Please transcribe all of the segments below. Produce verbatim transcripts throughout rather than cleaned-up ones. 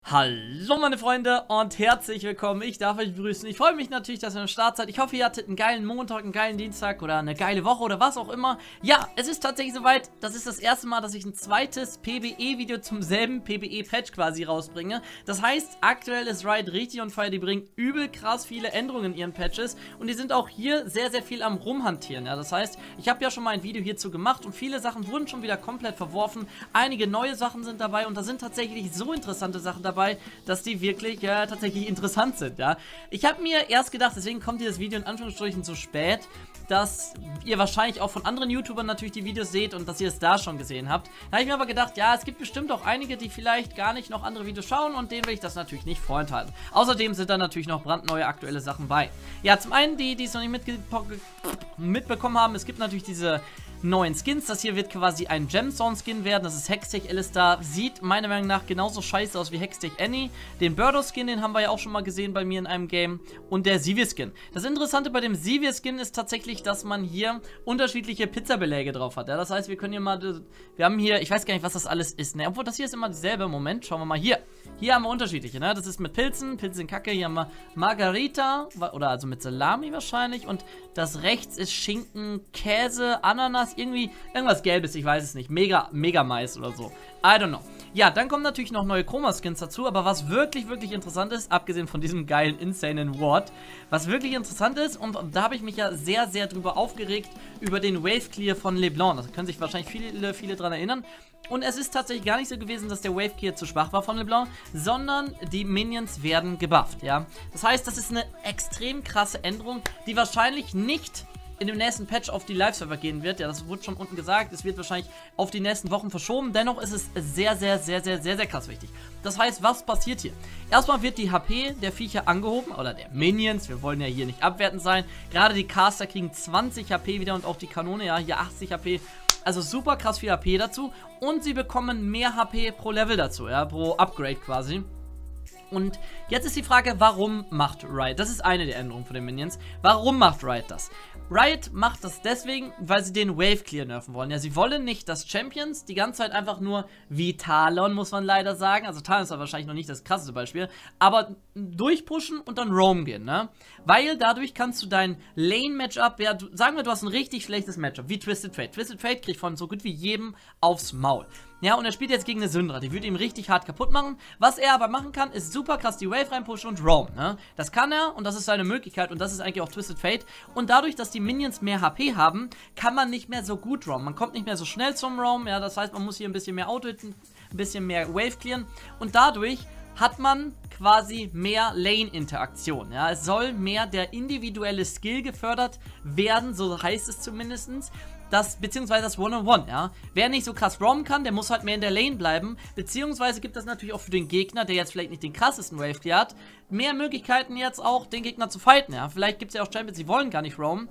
Hallo meine Freunde und herzlich willkommen, ich darf euch begrüßen. Ich freue mich natürlich, dass ihr am Start seid. Ich hoffe, ihr hattet einen geilen Montag, einen geilen Dienstag oder eine geile Woche oder was auch immer. Ja, es ist tatsächlich soweit, das ist das erste Mal, dass ich ein zweites P B E-Video zum selben P B E-Patch quasi rausbringe. Das heißt, aktuell ist Riot richtig on fire, die bringen übel krass viele Änderungen in ihren Patches und die sind auch hier sehr, sehr viel am rumhantieren. Ja, das heißt, ich habe ja schon mal ein Video hierzu gemacht und viele Sachen wurden schon wieder komplett verworfen. Einige neue Sachen sind dabei und da sind tatsächlich so interessante Sachen dabei, Dabei, dass die wirklich ja, tatsächlich interessant sind, ja. Ich habe mir erst gedacht, deswegen kommt dieses Video in Anführungsstrichen so spät, dass ihr wahrscheinlich auch von anderen YouTubern natürlich die Videos seht und dass ihr es da schon gesehen habt. Da habe ich mir aber gedacht, ja, es gibt bestimmt auch einige, die vielleicht gar nicht noch andere Videos schauen und denen will ich das natürlich nicht vorenthalten. Außerdem sind da natürlich noch brandneue aktuelle Sachen bei. Ja, zum einen, die, die es noch nicht mitbekommen haben, es gibt natürlich diese neuen Skins. Das hier wird quasi ein Gemstone-Skin werden. Das ist Hextech Alistar. Sieht meiner Meinung nach genauso scheiße aus wie Hextech Annie. Den Birdo-Skin, den haben wir ja auch schon mal gesehen bei mir in einem Game. Und der Sivir-Skin. Das Interessante bei dem Sivir-Skin ist tatsächlich, dass man hier unterschiedliche Pizzabeläge drauf hat. Ja, das heißt, wir können hier mal... Wir haben hier... Ich weiß gar nicht, was das alles ist. Ne? Obwohl, das hier ist immer dieselbe. Moment, schauen wir mal hier. Hier haben wir unterschiedliche. Ne? Das ist mit Pilzen. Pilze sind Kacke. Hier haben wir Margarita. Oder also mit Salami wahrscheinlich. Und das rechts ist Schinken, Käse, Ananas. Irgendwie, irgendwas Gelbes, ich weiß es nicht. Mega, Mega Mais oder so. I don't know. Ja, dann kommen natürlich noch neue Chroma-Skins dazu, aber was wirklich, wirklich interessant ist, abgesehen von diesem geilen, insanen Ward, was wirklich interessant ist, und da habe ich mich ja sehr, sehr drüber aufgeregt, über den Wave Clear von LeBlanc. Da können sich wahrscheinlich viele, viele dran erinnern. Und es ist tatsächlich gar nicht so gewesen, dass der Wave Clear zu schwach war von LeBlanc, sondern die Minions werden gebufft, ja. Das heißt, das ist eine extrem krasse Änderung, die wahrscheinlich nicht in dem nächsten Patch auf die Live-Server gehen wird. Ja, das wurde schon unten gesagt. Es wird wahrscheinlich auf die nächsten Wochen verschoben. Dennoch ist es sehr, sehr, sehr, sehr, sehr, sehr krass wichtig. Das heißt, was passiert hier? Erstmal wird die H P der Viecher angehoben, oder der Minions. Wir wollen ja hier nicht abwertend sein. Gerade die Caster kriegen zwanzig H P wieder und auch die Kanone, ja, hier achtzig H P. Also super krass viel H P dazu. Und sie bekommen mehr H P pro Level dazu, ja, pro Upgrade quasi. Und jetzt ist die Frage, warum macht Riot? Das ist eine der Änderungen von den Minions. Warum macht Riot das? Riot macht das deswegen, weil sie den Wave Clear nerven wollen. Ja, sie wollen nicht, dass Champions die ganze Zeit einfach nur wie Talon, muss man leider sagen. Also Talon ist ja wahrscheinlich noch nicht das krasseste Beispiel. Aber durchpushen und dann roam gehen, ne? Weil dadurch kannst du dein Lane-Matchup, ja, du, sagen wir, du hast ein richtig schlechtes Matchup, wie Twisted Fate. Twisted Fate kriegt von so gut wie jedem aufs Maul. Ja, und er spielt jetzt gegen eine Syndra, die würde ihm richtig hart kaputt machen. Was er aber machen kann, ist super krass die Wave reinpushen und roam, ne? Das kann er und das ist seine Möglichkeit und das ist eigentlich auch Twisted Fate. Und dadurch, dass die Minions mehr H P haben, kann man nicht mehr so gut roamen. Man kommt nicht mehr so schnell zum Roam, ja, das heißt, man muss hier ein bisschen mehr Auto hitten, ein bisschen mehr Wave clearen und dadurch hat man quasi mehr Lane-Interaktion. Ja? Es soll mehr der individuelle Skill gefördert werden, so heißt es zumindest. Das, beziehungsweise das One-on-One, ja. Wer nicht so krass roamen kann, der muss halt mehr in der Lane bleiben. Beziehungsweise gibt es natürlich auch für den Gegner, der jetzt vielleicht nicht den krassesten Wave Clear hat, mehr Möglichkeiten jetzt auch, den Gegner zu fighten, ja. Vielleicht gibt es ja auch Champions, die wollen gar nicht roamen.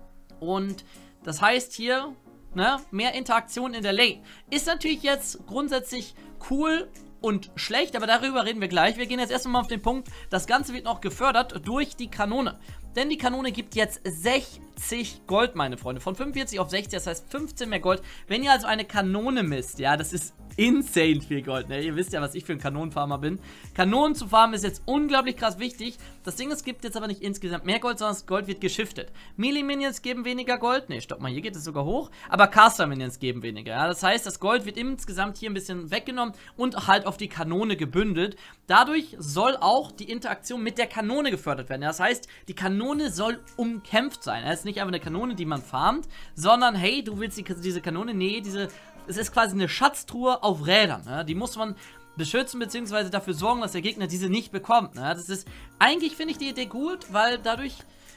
Und das heißt hier, ne, mehr Interaktion in der Lane. Ist natürlich jetzt grundsätzlich cool und schlecht, aber darüber reden wir gleich. Wir gehen jetzt erstmal auf den Punkt, das Ganze wird noch gefördert durch die Kanone. Denn die Kanone gibt jetzt sechzig Gold, meine Freunde. Von fünfundvierzig auf sechzig, das heißt fünfzehn mehr Gold. Wenn ihr also eine Kanone misst, ja, das ist insane viel Gold, ne? Ihr wisst ja, was ich für ein Kanonenfarmer bin. Kanonen zu farmen ist jetzt unglaublich krass wichtig. Das Ding, es gibt jetzt aber nicht insgesamt mehr Gold, sondern das Gold wird geschiftet. Melee-Minions geben weniger Gold. Ne, stopp mal, hier geht es sogar hoch. Aber Caster-Minions geben weniger, ja. Das heißt, das Gold wird insgesamt hier ein bisschen weggenommen und halt auf die Kanone gebündelt. Dadurch soll auch die Interaktion mit der Kanone gefördert werden. Ja, das heißt, die Kanone soll umkämpft sein. Es ist nicht einfach eine Kanone, die man farmt, sondern, hey, du willst die, diese Kanone, nee, diese... Es ist quasi eine Schatztruhe auf Rädern. Ne? Die muss man beschützen bzw. dafür sorgen, dass der Gegner diese nicht bekommt. Ne? Das ist, eigentlich finde ich die Idee gut, weil dadurch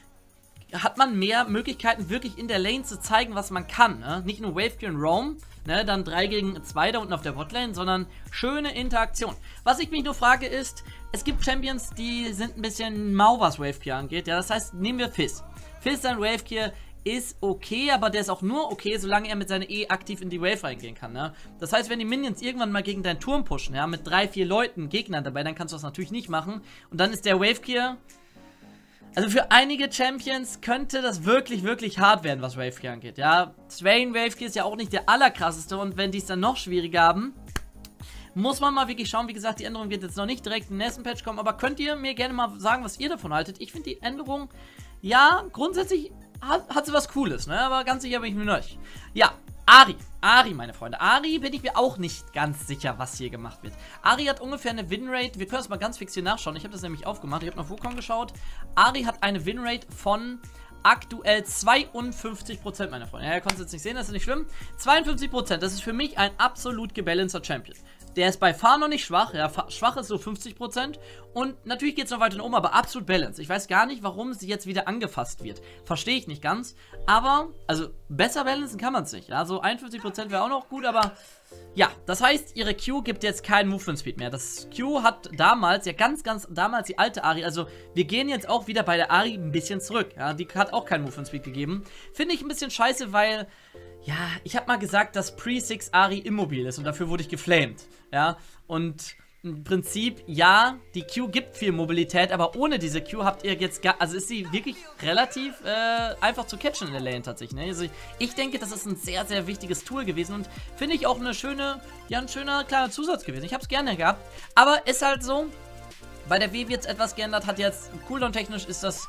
hat man mehr Möglichkeiten, wirklich in der Lane zu zeigen, was man kann. Ne? Nicht nur Wave Clear und Roam, ne? Dann drei gegen zwei da unten auf der Botlane, sondern schöne Interaktion. Was ich mich nur frage ist, es gibt Champions, die sind ein bisschen mau, was Wave Clear angeht. Ja? Das heißt, nehmen wir Fizz. Fizz sein Wave Clear ist okay, aber der ist auch nur okay, solange er mit seiner E aktiv in die Wave reingehen kann, ne? Das heißt, wenn die Minions irgendwann mal gegen deinen Turm pushen, ja, mit drei, vier Leuten, Gegnern dabei, dann kannst du das natürlich nicht machen. Und dann ist der Wave Clear, also für einige Champions könnte das wirklich, wirklich hart werden, was Wave Clear angeht, ja. Swain Wave Clear ist ja auch nicht der allerkrasseste und wenn die es dann noch schwieriger haben, Muss man mal wirklich schauen. Wie gesagt, die Änderung wird jetzt noch nicht direkt im nächsten Patch kommen, aber könnt ihr mir gerne mal sagen, was ihr davon haltet? Ich finde die Änderung, ja, grundsätzlich hat, hat sie was Cooles, ne? Aber ganz sicher bin ich mir noch nicht. Ja, Ahri. Ahri, meine Freunde. Ahri bin ich mir auch nicht ganz sicher, was hier gemacht wird. Ahri hat ungefähr eine Winrate. Wir können das mal ganz fix hier nachschauen. Ich habe das nämlich aufgemacht. Ich habe nach Wukong geschaut. Ahri hat eine Winrate von aktuell zweiundfünfzig Prozent, meine Freunde. Ja, ihr konntet es jetzt nicht sehen, das ist nicht schlimm. zweiundfünfzig Prozent, das ist für mich ein absolut gebalancer Champion. Der ist bei Far noch nicht schwach, ja, schwach ist so fünfzig Prozent und natürlich geht es noch weiter nach oben, aber absolut balanced. Ich weiß gar nicht, warum sie jetzt wieder angefasst wird. Verstehe ich nicht ganz, aber, also, besser balancen kann man es nicht. Ja, so einundfünfzig Prozent wäre auch noch gut, aber, ja, das heißt, ihre Q gibt jetzt keinen Movement Speed mehr. Das Q hat damals, ja ganz, ganz, damals die alte Ahri, also, wir gehen jetzt auch wieder bei der Ahri ein bisschen zurück, ja, die hat auch keinen Movement Speed gegeben. Finde ich ein bisschen scheiße, weil... Ja, ich habe mal gesagt, dass Pre six Ahri immobil ist und dafür wurde ich geflamed, ja, und im Prinzip, ja, die Q gibt viel Mobilität, aber ohne diese Q habt ihr jetzt gar, also ist sie wirklich relativ äh, einfach zu catchen in der Lane tatsächlich, ne, also ich, ich denke, das ist ein sehr, sehr wichtiges Tool gewesen und finde ich auch eine schöne, ja, ein schöner kleiner Zusatz gewesen, ich habe es gerne gehabt, aber ist halt so, bei der W wird es etwas geändert, hat jetzt, Cooldown-technisch ist das,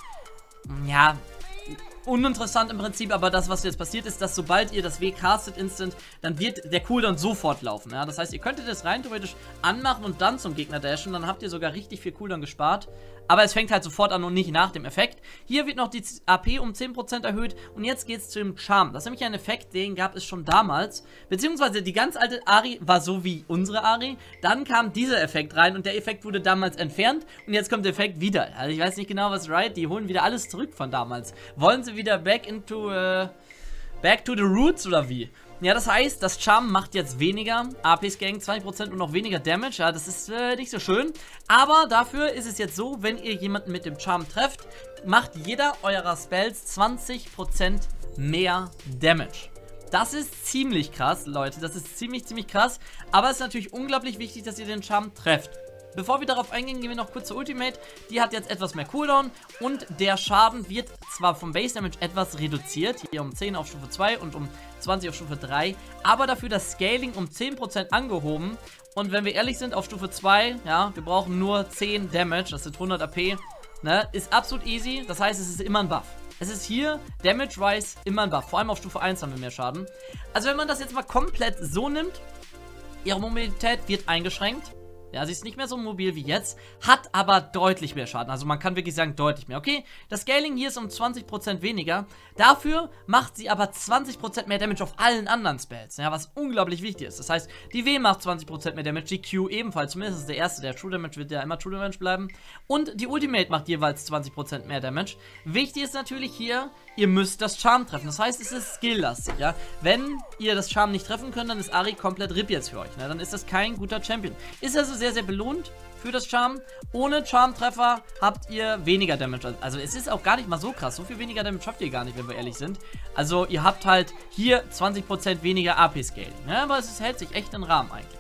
ja, uninteressant im Prinzip, aber das, was jetzt passiert ist, dass sobald ihr das W castet instant, dann wird der Cooldown sofort laufen, ja, das heißt, ihr könntet das rein theoretisch anmachen und dann zum Gegner dashen, dann habt ihr sogar richtig viel Cooldown gespart, aber es fängt halt sofort an und nicht nach dem Effekt. Hier wird noch die A P um zehn Prozent erhöht und jetzt geht es zu dem Charm, das ist nämlich ein Effekt, den gab es schon damals, beziehungsweise die ganz alte Ahri war so wie unsere Ahri, dann kam dieser Effekt rein und der Effekt wurde damals entfernt und jetzt kommt der Effekt wieder, also ich weiß nicht genau, was Riot, die holen wieder alles zurück von damals, wollen sie wieder back into, äh, back to the roots oder wie? Ja, das heißt, das Charm macht jetzt weniger A P-Scaling, zwanzig Prozent und noch weniger Damage, ja, das ist äh, nicht so schön, aber dafür ist es jetzt so, wenn ihr jemanden mit dem Charm trefft, macht jeder eurer Spells zwanzig Prozent mehr Damage. Das ist ziemlich krass, Leute, das ist ziemlich, ziemlich krass, aber es ist natürlich unglaublich wichtig, dass ihr den Charm trefft. Bevor wir darauf eingehen, gehen wir noch kurz zur Ultimate. Die hat jetzt etwas mehr Cooldown und der Schaden wird zwar vom Base Damage etwas reduziert, hier um zehn auf Stufe zwei und um zwanzig auf Stufe drei, aber dafür das Scaling um zehn Prozent angehoben. Und wenn wir ehrlich sind, auf Stufe zwei, ja, wir brauchen nur zehn Damage, das sind hundert A P, ne, ist absolut easy, das heißt, es ist immer ein Buff. Es ist hier, Damage-wise, immer ein Buff, vor allem auf Stufe eins haben wir mehr Schaden. Also wenn man das jetzt mal komplett so nimmt, ihre Mobilität wird eingeschränkt. Ja, sie ist nicht mehr so mobil wie jetzt, hat aber deutlich mehr Schaden. Also man kann wirklich sagen, deutlich mehr. Okay, das Scaling hier ist um zwanzig Prozent weniger. Dafür macht sie aber zwanzig Prozent mehr Damage auf allen anderen Spells. Ja, was unglaublich wichtig ist. Das heißt, die W macht zwanzig Prozent mehr Damage, die Q ebenfalls. Zumindest ist der erste, der True Damage wird ja immer True Damage bleiben. Und die Ultimate macht jeweils zwanzig Prozent mehr Damage. Wichtig ist natürlich hier, ihr müsst das Charm treffen. Das heißt, es ist skill-lastig, ja. Wenn ihr das Charm nicht treffen könnt, dann ist Ahri komplett R I P jetzt für euch. Ne? Dann ist das kein guter Champion. Ist also sehr, sehr belohnt für das Charm. Ohne Charm-Treffer habt ihr weniger Damage. Also es ist auch gar nicht mal so krass. So viel weniger Damage habt ihr gar nicht, wenn wir ehrlich sind. Also ihr habt halt hier zwanzig Prozent weniger A P-Scaling. Ne? Aber es hält sich echt in Rahmen eigentlich.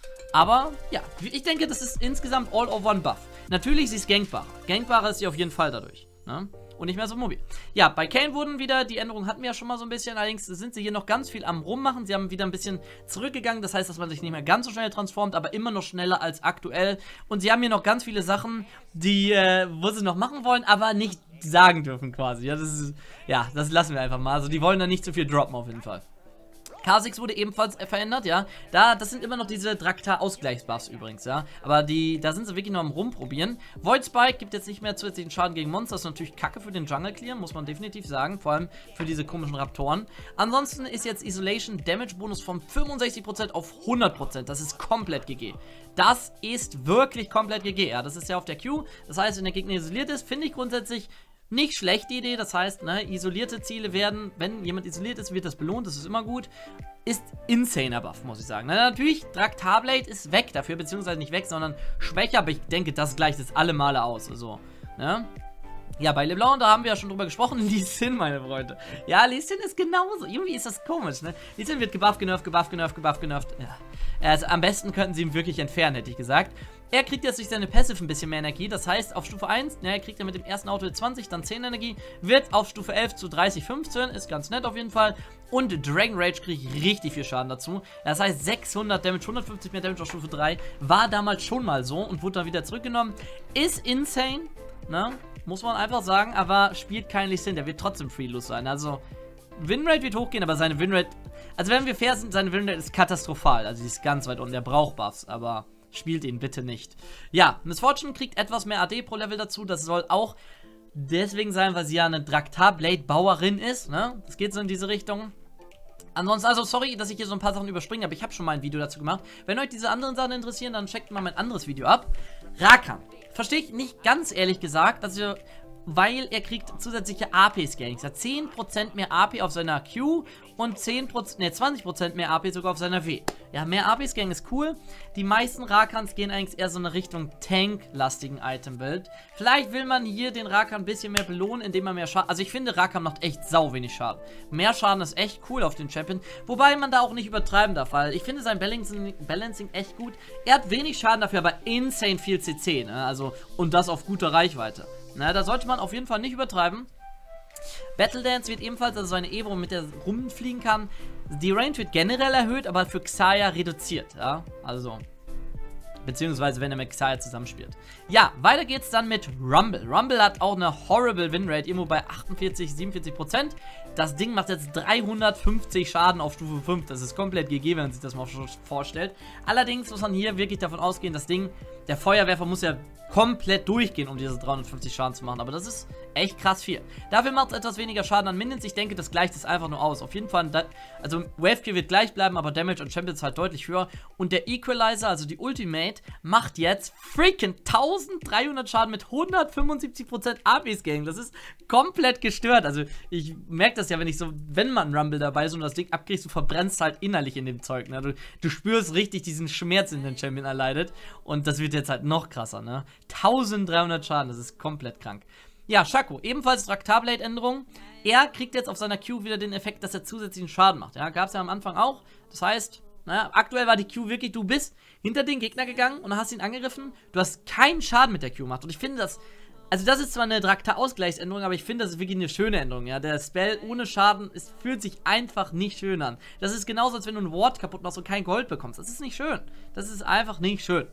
Aber ja, ich denke, das ist insgesamt all over ein Buff. Natürlich ist es gankbarer. Gankbarer ist sie auf jeden Fall dadurch. Ne? Und nicht mehr so mobil. Ja, bei Kayn wurden wieder, die Änderungen hatten wir ja schon mal so ein bisschen, allerdings sind sie hier noch ganz viel am Rummachen. Sie haben wieder ein bisschen zurückgegangen, das heißt, dass man sich nicht mehr ganz so schnell transformt, aber immer noch schneller als aktuell. Und sie haben hier noch ganz viele Sachen, die, äh, wo sie noch machen wollen, aber nicht sagen dürfen quasi. Ja, das ist, ja, das lassen wir einfach mal. Also die wollen da nicht zu viel droppen auf jeden Fall. Kha'Zix wurde ebenfalls verändert, ja. Da, das sind immer noch diese Draktar-Ausgleichsbuffs übrigens, ja. Aber die, da sind sie wirklich noch am Rumprobieren. Void Spike gibt jetzt nicht mehr zusätzlichen Schaden gegen Monster. Das ist natürlich kacke für den Jungle Clear, muss man definitiv sagen. Vor allem für diese komischen Raptoren. Ansonsten ist jetzt Isolation Damage Bonus von fünfundsechzig Prozent auf hundert Prozent. Das ist komplett G G. Das ist wirklich komplett G G, ja. Das ist ja auf der Q. Das heißt, wenn der Gegner isoliert ist, finde ich grundsätzlich nicht schlecht die Idee, das heißt, ne, isolierte Ziele werden, wenn jemand isoliert ist, wird das belohnt, das ist immer gut. Ist insaner Buff, muss ich sagen. Na, natürlich, Draktarblade ist weg dafür, beziehungsweise nicht weg, sondern schwächer, aber ich denke, das gleicht es alle Male aus, also, ne. Ja, bei LeBlanc, da haben wir ja schon drüber gesprochen, Lee Sin, meine Freunde. Ja, Lee Sin ist genauso, irgendwie ist das komisch, ne. Lee Sin wird gebufft, genervt, gebufft, genervt, gebufft, genervt, ja. Also, am besten könnten sie ihn wirklich entfernen, hätte ich gesagt. Er kriegt jetzt durch seine Passive ein bisschen mehr Energie. Das heißt, auf Stufe eins, ja, kriegt er mit dem ersten Auto zwanzig, dann zehn Energie. Wird auf Stufe elf zu dreißig, fünfzehn. Ist ganz nett auf jeden Fall. Und Dragon Rage kriege ich richtig viel Schaden dazu. Das heißt, sechshundert Damage, hundertfünfzig mehr Damage auf Stufe drei. War damals schon mal so und wurde dann wieder zurückgenommen. Ist insane, ne? Muss man einfach sagen, aber spielt kein Lee Sin. Der wird trotzdem Free-Lose sein. Also, Winrate wird hochgehen, aber seine Winrate... Also, wenn wir fair sind, seine Winrate ist katastrophal. Also, sie ist ganz weit unten. Der braucht Buffs, aber spielt ihn bitte nicht. Ja, Miss Fortune kriegt etwas mehr A D pro Level dazu. Das soll auch deswegen sein, weil sie ja eine Draktar-Blade-Bauerin ist, ne? Das geht so in diese Richtung. Ansonsten, also sorry, dass ich hier so ein paar Sachen überspringe, aber ich habe schon mal ein Video dazu gemacht. Wenn euch diese anderen Sachen interessieren, dann checkt mal mein anderes Video ab. Rakan. Verstehe ich nicht ganz ehrlich gesagt, also, weil er kriegt zusätzliche A P-Scalings. Er hat zehn Prozent mehr A P auf seiner Q und zehn Prozent, ne, zwanzig Prozent mehr A P sogar auf seiner W. Ja, mehr A P-Scaling ist cool. Die meisten Rakans gehen eigentlich eher so in Richtung Tank-lastigen Item-Build. Vielleicht will man hier den Rakan ein bisschen mehr belohnen, indem man mehr Schaden... Also ich finde, Rakan macht echt sau wenig Schaden. Mehr Schaden ist echt cool auf den Champion. Wobei man da auch nicht übertreiben darf, weil ich finde sein Balancing, Balancing echt gut. Er hat wenig Schaden dafür, aber insane viel C C, ne? Also, und das auf guter Reichweite. Na, da sollte man auf jeden Fall nicht übertreiben. Battle Dance wird ebenfalls, also seine Evo, mit der rumfliegen kann. Die Range wird generell erhöht, aber für Xayah reduziert, ja. Also, beziehungsweise wenn er mit Xayah zusammenspielt. Ja, weiter geht's dann mit Rumble. Rumble hat auch eine horrible Winrate, irgendwo bei achtundvierzig, siebenundvierzig Prozent. Das Ding macht jetzt dreihundertfünfzig Schaden auf Stufe fünf. Das ist komplett G G, wenn man sich das mal vorstellt. Allerdings muss man hier wirklich davon ausgehen, das Ding, der Feuerwerfer muss ja komplett durchgehen, um diese dreihundertfünfzig Schaden zu machen. Aber das ist echt krass viel. Dafür macht es etwas weniger Schaden an Minions. Ich denke, das gleicht es einfach nur aus. Auf jeden Fall, also Wave wird gleich bleiben, aber Damage und Champions halt deutlich höher. Und der Equalizer, also die Ultimate, macht jetzt freaking dreizehnhundert Schaden mit hundertfünfundsiebzig Prozent A P-Scaling. Das ist komplett gestört. Also ich merke das ja, wenn ich so, wenn man Rumble dabei ist und das Ding abkriegst, du verbrennst halt innerlich in dem Zeug. Ne? Du, du spürst richtig diesen Schmerz, den der Champion erleidet. Und das wird jetzt halt noch krasser, ne? dreizehnhundert Schaden, das ist komplett krank. Ja, Shaco, ebenfalls Draktarblade-Änderung. Er kriegt jetzt auf seiner Q wieder den Effekt, dass er zusätzlichen Schaden macht. Ja, gab es ja am Anfang auch. Das heißt, naja, aktuell war die Q wirklich, du bist hinter den Gegner gegangen und hast ihn angegriffen. Du hast keinen Schaden mit der Q gemacht. Und ich finde das, also das ist zwar eine Draktar-Ausgleichsänderung, aber ich finde, das ist wirklich eine schöne Änderung. Ja, der Spell ohne Schaden, es fühlt sich einfach nicht schön an. Das ist genauso, als wenn du ein Ward kaputt machst und kein Gold bekommst. Das ist nicht schön. Das ist einfach nicht schön.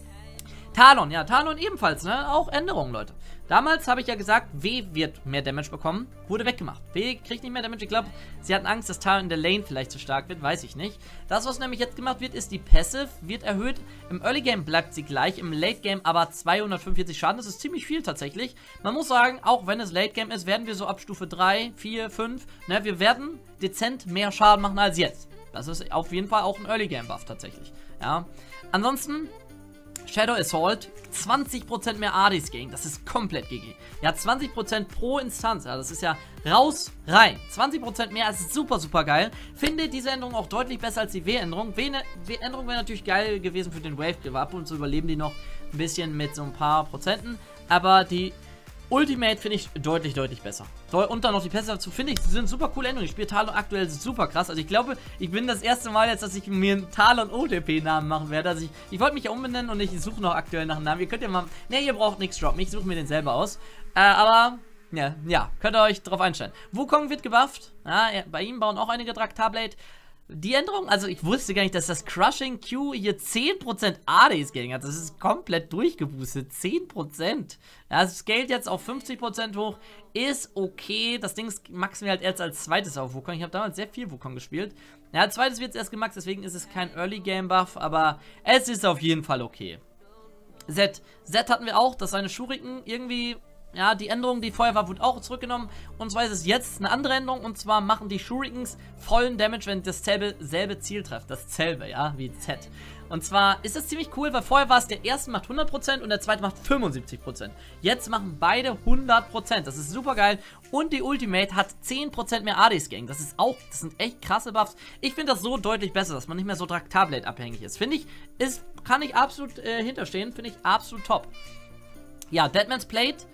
Talon, ja, Talon ebenfalls, ne? Auch Änderungen, Leute. Damals habe ich ja gesagt, W wird mehr Damage bekommen. Wurde weggemacht. W kriegt nicht mehr Damage. Ich glaube, sie hatten Angst, dass Talon in der Lane vielleicht zu stark wird. Weiß ich nicht. Das, was nämlich jetzt gemacht wird, ist die Passive wird erhöht. Im Early Game bleibt sie gleich. Im Late Game aber zweihundertfünfundvierzig Schaden. Das ist ziemlich viel tatsächlich. Man muss sagen, auch wenn es Late Game ist, werden wir so ab Stufe drei, vier, fünf, ne? Wir werden dezent mehr Schaden machen als jetzt. Das ist auf jeden Fall auch ein Early Game Buff tatsächlich. Ja. Ansonsten Shadow Assault, zwanzig Prozent mehr A D-Scaling, das ist komplett G G. Ja, zwanzig Prozent pro Instanz, ja, das ist ja raus, rein. zwanzig Prozent mehr, das ist super, super geil. Finde diese Änderung auch deutlich besser als die W-Änderung. W-Änderung wäre natürlich geil gewesen für den Wave, ab und zu überleben die noch ein bisschen mit so ein paar Prozenten. Aber die Ultimate finde ich deutlich, deutlich besser. Und dann noch die Pässe dazu, finde ich, sind super coole Änderungen. Ich spiele Talon aktuell super krass. Also ich glaube, ich bin das erste Mal jetzt, dass ich mir einen Talon O T P-Namen machen werde. Also ich, ich wollte mich ja umbenennen und ich suche noch aktuell nach einem Namen. Ihr könnt ja mal, ne, ihr braucht nichts droppen. Ich suche mir den selber aus. Äh, aber, ja, ja, könnt ihr euch drauf einstellen. Wukong wird gebufft. Ja, bei ihm bauen auch einige Draktarblade. Die Änderung, also ich wusste gar nicht, dass das Crushing Q hier zehn Prozent A D-Scaling hat. Das ist komplett durchgeboostet. zehn Prozent. Ja, es scaled jetzt auf fünfzig Prozent hoch. Ist okay. Das Ding maxen wir halt erst als zweites auf Wukong. Ich habe damals sehr viel Wukong gespielt. Ja, als zweites wird es erst gemaxt, deswegen ist es kein Early Game Buff. Aber es ist auf jeden Fall okay. Z. Z hatten wir auch, dass seine Shuriken irgendwie... Ja, die Änderung, die vorher war, wurde auch zurückgenommen. Und zwar ist es jetzt eine andere Änderung. Und zwar machen die Shurikens vollen Damage, wenn das selbe, selbe Ziel trifft. Dasselbe, ja, wie Z. Und zwar ist das ziemlich cool, weil vorher war es, der erste macht hundert Prozent und der zweite macht fünfundsiebzig Prozent. Jetzt machen beide hundert Prozent. Das ist super geil. Und die Ultimate hat zehn Prozent mehr A D-Scaling. Das ist auch, das sind echt krasse Buffs. Ich finde das so deutlich besser, dass man nicht mehr so Draktarblade abhängig ist. Finde ich, ist, kann ich absolut äh, hinterstehen. Finde ich absolut top. Ja, Deadman's Plate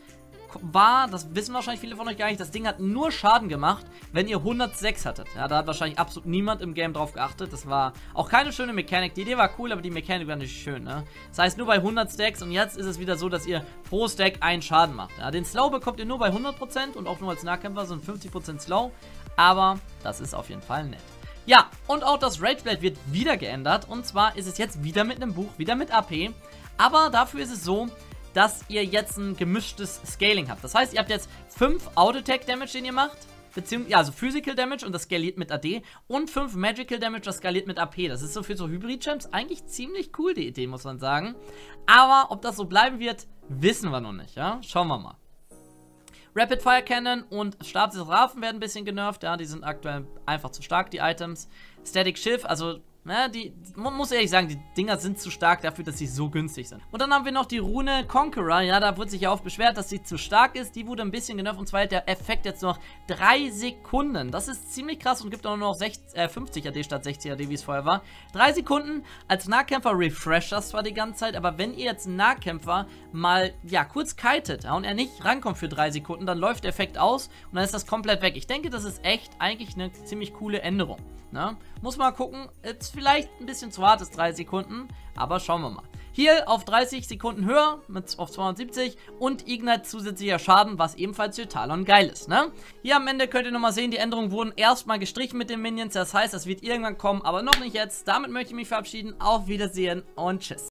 war, das wissen wahrscheinlich viele von euch gar nicht, das Ding hat nur Schaden gemacht, wenn ihr hundertsechs hattet. Ja, da hat wahrscheinlich absolut niemand im Game drauf geachtet. Das war auch keine schöne Mechanik. Die Idee war cool, aber die Mechanik war nicht schön, ne? Das heißt, nur bei hundert Stacks und jetzt ist es wieder so, dass ihr pro Stack einen Schaden macht. Ja, den Slow bekommt ihr nur bei hundert Prozent und auch nur als Nahkämpfer sind fünfzig Prozent Slow, aber das ist auf jeden Fall nett. Ja, und auch das Rageblade wird wieder geändert und zwar ist es jetzt wieder mit einem Buch, wieder mit A P, aber dafür ist es so, dass ihr jetzt ein gemischtes Scaling habt. Das heißt, ihr habt jetzt fünf Auto-Attack-Damage, den ihr macht, beziehungsweise, ja, also Physical Damage und das skaliert mit A D und fünf Magical Damage, das skaliert mit A P. Das ist so für so Hybrid-Champs eigentlich ziemlich cool, die Idee, muss man sagen. Aber ob das so bleiben wird, wissen wir noch nicht, ja? Schauen wir mal. Rapid Fire Cannon und Stabsrafen werden ein bisschen genervt, ja, die sind aktuell einfach zu stark, die Items. Static Shift, also, ne, die, man muss ehrlich sagen, die Dinger sind zu stark dafür, dass sie so günstig sind. Und dann haben wir noch die Rune Conqueror, ja, da wurde sich ja oft beschwert, dass sie zu stark ist, die wurde ein bisschen genervt und zwar hat der Effekt jetzt noch drei Sekunden. Das ist ziemlich krass und gibt auch nur noch sechzig, äh, fünfzig A D statt sechzig A D, wie es vorher war. drei Sekunden, als Nahkämpfer refresht das zwar die ganze Zeit, aber wenn ihr jetzt einen Nahkämpfer mal, ja, kurz kitet, ja, und er nicht rankommt für drei Sekunden, dann läuft der Effekt aus und dann ist das komplett weg. Ich denke, das ist echt eigentlich eine ziemlich coole Änderung, ne? Muss mal gucken, jetzt vielleicht ein bisschen zu hart ist, drei Sekunden, aber schauen wir mal. Hier auf dreißig Sekunden höher, mit auf zweihundertsiebzig und Ignite zusätzlicher Schaden, was ebenfalls für Talon geil ist, ne? Hier am Ende könnt ihr nochmal sehen, die Änderungen wurden erstmal gestrichen mit den Minions, das heißt, das wird irgendwann kommen, aber noch nicht jetzt. Damit möchte ich mich verabschieden, auf Wiedersehen und tschüss.